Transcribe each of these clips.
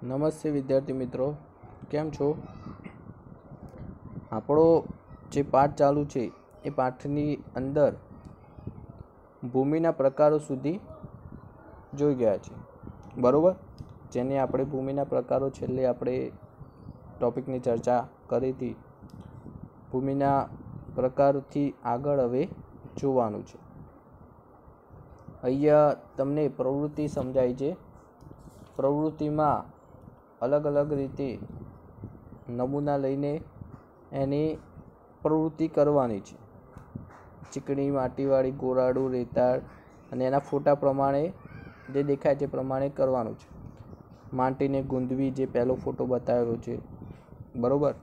નમસ્તે વિદ્યાર્થી મિત્રો, કેમ છો? આપણો જે પાઠ ચાલુ છે એ પાઠની અંદર ભૂમિના પ્રકારો સુધી જોઈ ગયા છે, બરોબર? જેને આપણે ભૂમિના પ્રકારો છેલ્લે આપણે ટોપિકની ચર્ચા કરી હતી. ભૂમિના પ્રકારોથી આગળ હવે જોવાનું છે. અહીંયા તમને પ્રવૃત્તિ સમજાય છે. પ્રવૃત્તિમાં અલગ અલગ રીતે નમૂના લઈને એની પ્રવૃત્તિ કરવાની છે. ચીકણી, માટીવાળી, ગોરાડું, રેતાળ અને એના ફોટા પ્રમાણે જે દેખાય તે પ્રમાણે કરવાનું છે. માટીને ગૂંધવી, જે પહેલો ફોટો બતાવેલો છે, બરોબર?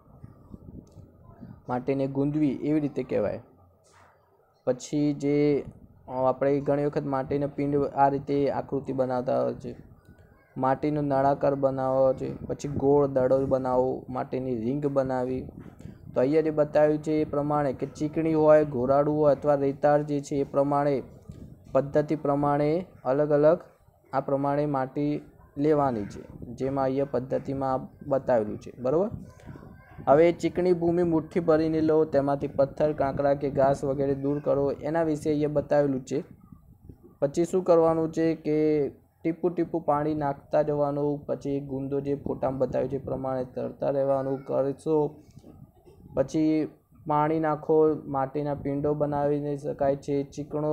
માટીને ગૂંધવી એવી રીતે કહેવાય. પછી જે આપણે ઘણી વખત માટીનો પિંડ આ રીતે આકૃતિ બનાવતા હોય છે. માટીનો નળાકાર બનાવવો છે, પછી ગોળ દડો બનાવવો, માટીની રીંગ બનાવી. તો અહીંયા જે બતાવ્યું છે એ પ્રમાણે કે ચીકણી હોય, ગોરાડું હોય અથવા રેતાળ જે છે એ પ્રમાણે પદ્ધતિ પ્રમાણે અલગ અલગ આ પ્રમાણે માટી લેવાની છે, જેમાં અહીંયા પદ્ધતિમાં બતાવેલું છે, બરાબર? હવે ચીકણી ભૂમિ મુઠ્ઠી ભરીને લો, તેમાંથી પથ્થર, કાંકરા કે ઘાસ વગેરે દૂર કરો, એના વિશે અહીંયા બતાવેલું છે. પછી શું કરવાનું છે કે ટીપું ટીપું પાણી નાખતા જવાનું. પછી ગુંદો જે ફોટામાં બતાવ્યું છે એ પ્રમાણે તરતા રહેવાનું કરશો. પછી પાણી નાખો. માટીના પિંડો બનાવી શકાય છે. ચીકણો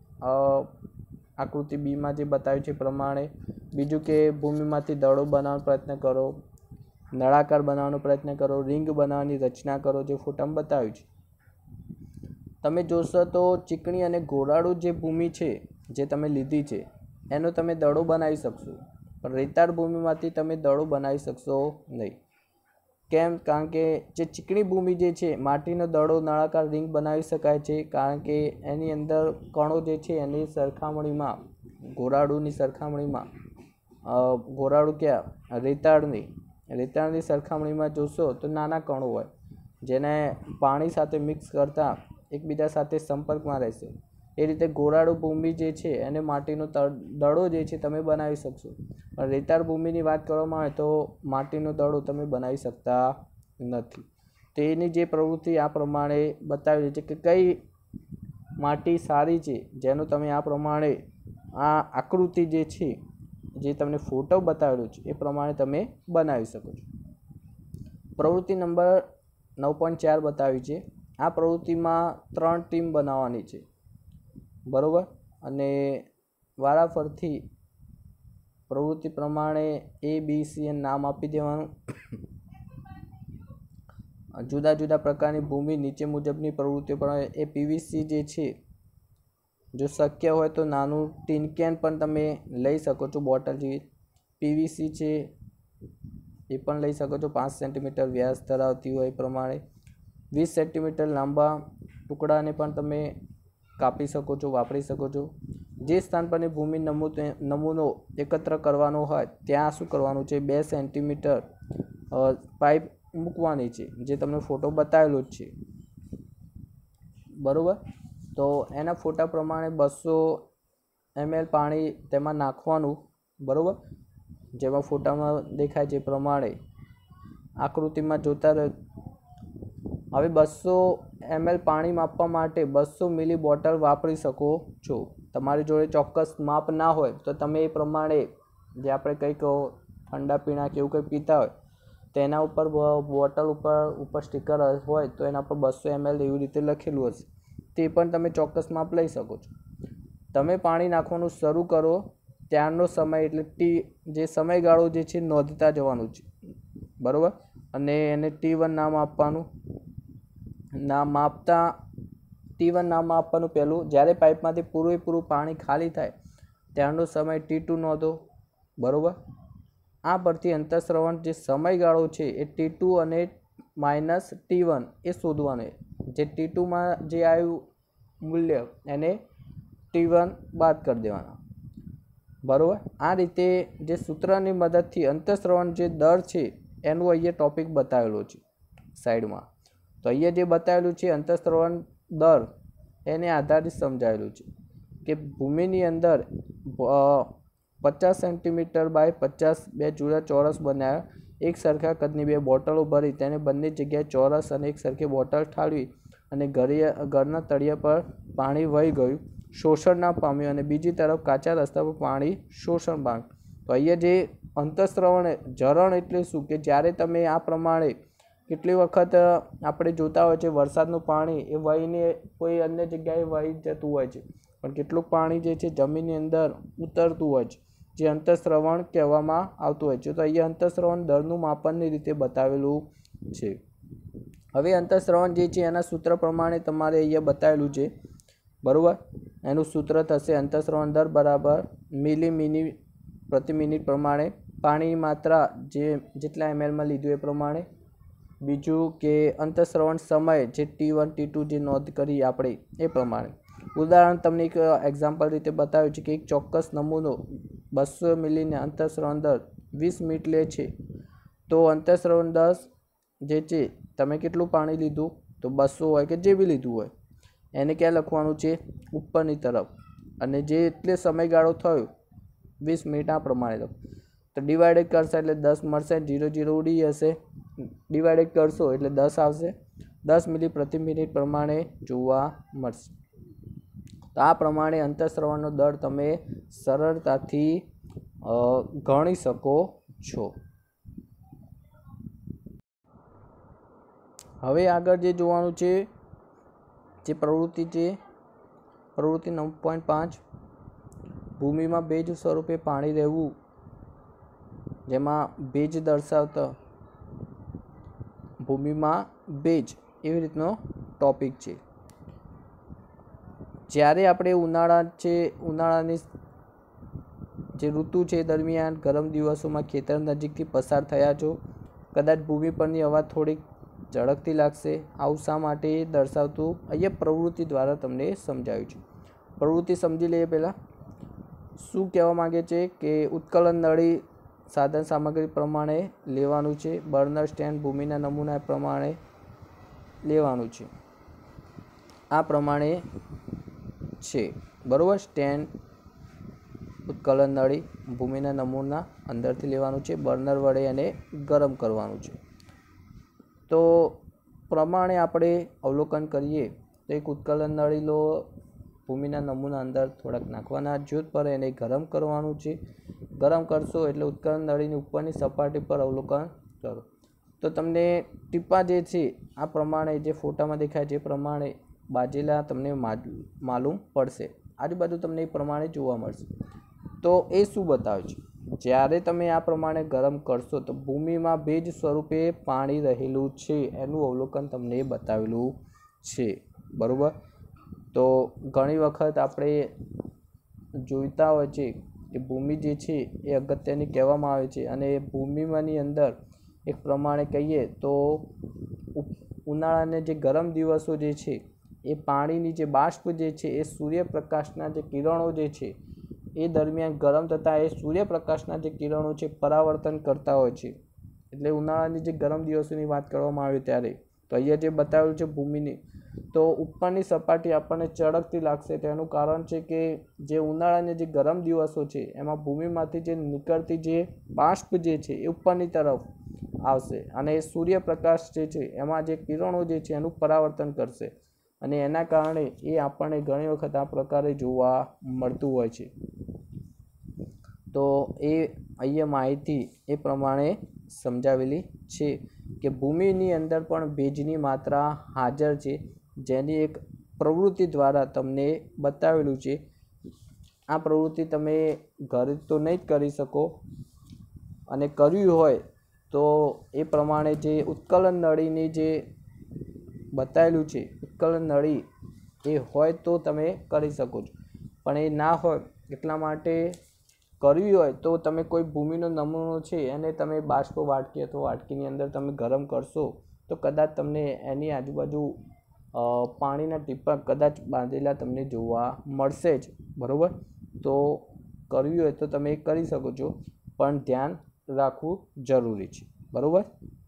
આકૃતિ બીમાં જે બતાવ્યું છે એ પ્રમાણે. બીજું કે ભૂમિમાંથી દડો બનાવવાનો પ્રયત્ન કરો, નળાકાર બનાવવાનો પ્રયત્ન કરો, રીંગ બનાવવાની રચના કરો, જે ફોટામાં બતાવ્યું છે. તમે જોશો તો ચીકણી અને ગોરાડું જે ભૂમિ છે જે તમે લીધી છે એનો તમે દડો બનાવી શકશો, પણ રેતાળ ભૂમિમાંથી તમે દડો બનાવી શકશો નહીં. કેમ? કારણ કે જે ચીકણી ભૂમિ જે છે માટીનો દડો, નળાકાર રીંગ બનાવી શકાય છે, કારણ કે એની અંદર કણો જે છે એની સરખામણીમાં ગોરાડુની સરખામણીમાં ગોરાડું ક્યાં રેતાળની સરખામણીમાં જોશો તો નાના કણો હોય, જેને પાણી સાથે મિક્સ કરતાં એકબીજા સાથે સંપર્કમાં રહેશે. એ રીતે ગોરાડું ભૂમિ જે છે એને માટીનો દડો જે છે તમે બનાવી શકશો, પણ રેતાળ ભૂમિની વાત કરવામાં આવે તો માટીનો દડો તમે બનાવી શકતા નથી. તો એની જે પ્રવૃત્તિ આ પ્રમાણે બતાવેલી છે કે કઈ માટી સારી છે, જેનો તમે આ પ્રમાણે આ આકૃતિ જે છે જે તમને ફોટો બતાવેલો છે એ પ્રમાણે તમે બનાવી શકો છો. પ્રવૃત્તિ નંબર 9.4 બતાવી છે. આ પ્રવૃત્તિમાં 3 ટીમ બનાવવાની છે, બરોબર? અને વારાફરથી પ્રવૃત્તિ પ્રમાણે A, B, C નામ આપી દેવાનું. જુદા જુદા પ્રકારની ભૂમિ નીચે મુજબની પ્રવૃત્તિઓ પણ. એ PVC જે છે, જો શક્ય હોય તો નાનું ટીન કેન પણ તમે લઈ શકો છો, બોટલ જેવી PVC છે એ પણ લઈ શકો છો. 5 સેન્ટીમીટર વ્યાસ ધરાવતી હોય એ પ્રમાણે 20 સેન્ટીમીટર લાંબા ટુકડાને પણ તમે કાપી શકો છો, વાપરી શકો છો. જે સ્થાન પરની ભૂમિ નમૂનો એકત્ર કરવાનો હોય ત્યાં શું કરવાનું છે, 2 સેન્ટીમીટર પાઇપ મૂકવાની છે, જે તમને ફોટો બતાવેલો જ છે, બરાબર? તો એના ફોટા પ્રમાણે 200 ml પાણી તેમાં નાખવાનું, બરાબર? જેમાં ફોટામાં દેખાય છે એ પ્રમાણે આકૃતિમાં જોતા રહે. હવે 200 ml પાણી માપવા માટે 200 મિલી બોટલ વાપરી શકો છો. તમારી જોડે ચોક્કસ માપ ના હોય તો તમે એ પ્રમાણે જે આપણે કંઈક ઠંડા પીણા કે એવું કંઈ પીતા હોય તો એના ઉપર બોટલ ઉપર સ્ટીકર હોય તો એના પર 200 ml એવી રીતે લખેલું હશે, તે પણ તમે ચોક્કસ માપ લઈ શકો છો. તમે પાણી નાખવાનું શરૂ કરો ત્યારનો સમય એટલે જે સમયગાળો જે છે નોંધતા જવાનું છે, બરાબર? અને એને T1 નામ આપવાનું. T1 નામ આપવાનું પહેલું. જ્યારે પાઇપમાંથી પૂરેપૂરું પાણી ખાલી થાય ત્યારનો સમય T2 નોંધો, બરાબર? આ પરથી અંતઃસ્રવણ જે સમયગાળો છે એ T2 અને માઇનસ T1 એ શોધવાનું. જે T2માં જે આવ્યું મૂલ્ય એને T1 બાદ કરી દેવાના, બરાબર? આ રીતે જે સૂત્રની મદદથી અંતઃસ્રવણ જે દર છે એનું અહીંયા ટોપિક બતાવેલો છે સાઈડમાં. તો અહીંયા જે બતાવેલું છે અંતઃસ્રવણ દર એને આધારિત સમજાવેલું છે કે ભૂમિની અંદર 50 સેન્ટીમીટર બાય 50 બે જુદા ચોરસ બનાવ્યા. એક સરખા કદની બે બોટલો ભરી તેને બંને જગ્યાએ ચોરસ અને એક સરખી બોટલ ઠાલવી અને ઘરના તળિયા પર પાણી વહી ગયું, શોષણ ના પામ્યું અને બીજી તરફ કાચા રસ્તા પર પાણી શોષણ પામ્યું. તો અહીંયા જે અંતઃસ્રવણ ઝરણ એટલે શું કે જ્યારે તમે આ પ્રમાણે કેટલી વખત આપણે જોતા હોય છે વરસાદનું પાણી એ વહીને કોઈ અન્ય જગ્યાએ વહી જતું હોય છે, પણ કેટલુંક પાણી જે છે જમીનની અંદર ઉતરતું હોય છે, જે અંતઃસ્રવણ કહેવામાં આવતું હોય છે. તો અહીંયા અંતઃસ્રવણ દરનું માપનની રીતે બતાવેલું છે. હવે અંતઃસ્રવણ જે છે એના સૂત્ર પ્રમાણે તમારે અહીંયા બતાવેલું છે, બરાબર. એનું સૂત્ર થશે અંતઃસ્રવણ દર બરાબર મિલી પ્રતિ મિનિટ પ્રમાણે પાણીની માત્રા જેટલા ml લીધું એ પ્રમાણે. બીજું કે અંતઃસ્રવણ સમય જે T1 T2 જે નોંધ કરી આપણે એ પ્રમાણે. ઉદાહરણ તમને એક એક્ઝામ્પલ રીતે બતાવ્યું છે કે એક ચોક્કસ નમૂનો 200 મિલીને અંતઃસ્રવણ દર 20 મિનિટ લે છે. તો અંતઃસ્રવણ દર જે છે તમે કેટલું પાણી લીધું તો 200 હોય કે જે બી લીધું હોય એને ક્યાં લખવાનું છે ઉપરની તરફ, અને જે એટલે સમયગાળો થયો 20 મિનિટ આ પ્રમાણે લખો. તો ડિવાઇડેડ કરશો એટલે 10 મળશે, 0 0 ઉડી જશે, ડિવાઇડેડ કરશો એટલે 10 આવશે, 10 મિલી પ્રતિ મિનિટ પ્રમાણે જોવા મળશે. તો આ પ્રમાણે અંતઃસ્રવણનો દર તમે સરળતાથી ગણી શકો છો. હવે આગળ જે જોવાનું છે જે પ્રવૃત્તિ છે, પ્રવૃત્તિ 9.5 ભૂમિમાં ભેજ સ્વરૂપે પાણી રહેવું, જેમાં ભેજ દર્શાવતા ભૂમિમાં ભેજ એવી રીતનો ટોપિક છે. જ્યારે આપણે ઉનાળાની જે ઋતુ છે દરમિયાન ગરમ દિવસોમાં ખેતર નજીકથી પસાર થયા છો, કદાચ ભૂમિ પરની હવા થોડીક ઝડકતી લાગશે. આવું શા માટે દર્શાવતું અહીંયા પ્રવૃત્તિ દ્વારા તમને સમજાવ્યું છે. પ્રવૃત્તિ સમજી લઈએ. પહેલાં શું કહેવા માગે છે કે ઉત્કલન નળી સાધન સામગ્રી પ્રમાણે લેવાનું છે, બર્નર સ્ટેન્ડ ભૂમિના નમૂના પ્રમાણે લેવાનું છે. આ પ્રમાણે છે, બરાબર. સ્ટેન્ડ ઉત્કલન નળી ભૂમિના નમૂના અંદરથી લેવાનું છે, બર્નર વડે એને ગરમ કરવાનું છે. તો પ્રમાણે આપણે અવલોકન કરીએ તો એક ઉત્કલન નળી લો, ભૂમિના નમૂના અંદર થોડાક નાખવાના, જ્યોત પર એને ગરમ કરવાનું છે. ગરમ કરશો એટલે ઉત્કલન નળીની ઉપરની સપાટી પર અવલોકન કરો તો તમને ટીપા જે છે આ પ્રમાણે જે ફોટામાં દેખાય છે એ પ્રમાણે બાજેલા તમને માલુમ પડશે. આજુબાજુ તમને એ પ્રમાણે જોવા મળશે. તો એ શું બતાવે છે, જ્યારે તમે આ પ્રમાણે ગરમ કરશો તો ભૂમિમાં ભેજ સ્વરૂપે પાણી રહેલું છે એનું અવલોકન તમને બતાવેલું છે, બરાબર. તો ઘણી વખત આપણે જોઈતા હોય છે કે ભૂમિ જે છે એ અગત્યની કહેવામાં આવે છે, અને ભૂમિમાંની અંદર એક પ્રમાણે કહીએ તો ઉનાળાના જે ગરમ દિવસો જે છે એ પાણીની જે બાષ્પ જે છે એ સૂર્યપ્રકાશના જે કિરણો જે છે એ દરમિયાન ગરમ થતાં એ સૂર્યપ્રકાશના જે કિરણો છે પરાવર્તન કરતા હોય છે. એટલે ઉનાળાની જે ગરમ દિવસોની વાત કરવામાં આવે ત્યારે તો અહીંયા જે બતાવેલું છે ભૂમિની, તો ઉપરની સપાટી આપણને ચળકતી લાગશે. તેનું કારણ છે કે જે ઉનાળાના જે ગરમ દિવસો છે એમાં ભૂમિમાંથી જે નીકળતી જે બાષ્પ જે છે એ ઉપરની તરફ આવશે, અને સૂર્યપ્રકાશ જે છે એમાં જે કિરણો જે છે એનું પરાવર્તન કરશે, અને એના કારણે એ આપણને ઘણી વખત આ પ્રકારે જોવા મળતું હોય છે. તો એ અહીંયા માહિતી એ પ્રમાણે સમજાવેલી છે કે ભૂમિની અંદર પણ ભેજની માત્રા હાજર છે, જેની એક પ્રવૃત્તિ દ્વારા તમને બતાવેલું છે. આ પ્રવૃત્તિ તમે ઘરે તો નહીં જ કરી શકો, અને કર્યું હોય તો એ પ્રમાણે જે ઉત્કલન નળીની જે બતાવેલું છે ઉત્કલન નળી એ હોય તો તમે કરી શકો છો, પણ એ ના હોય એટલા માટે કરવી હોય તો તમે કોઈ ભૂમિનો નમૂનો છે એને તમે બાષ્પ વાટકી અથવા વાટકીની અંદર તમે ગરમ કરશો તો કદાચ તમને એની આજુબાજુ પાણીના ટીપાં કદાચ બાંધેલા તમને જોવા મળશે જ, બરાબર. તો કરવી હોય તો તમે કરી શકો છો, પણ ધ્યાન રાખવું જરૂરી છે, બરાબર.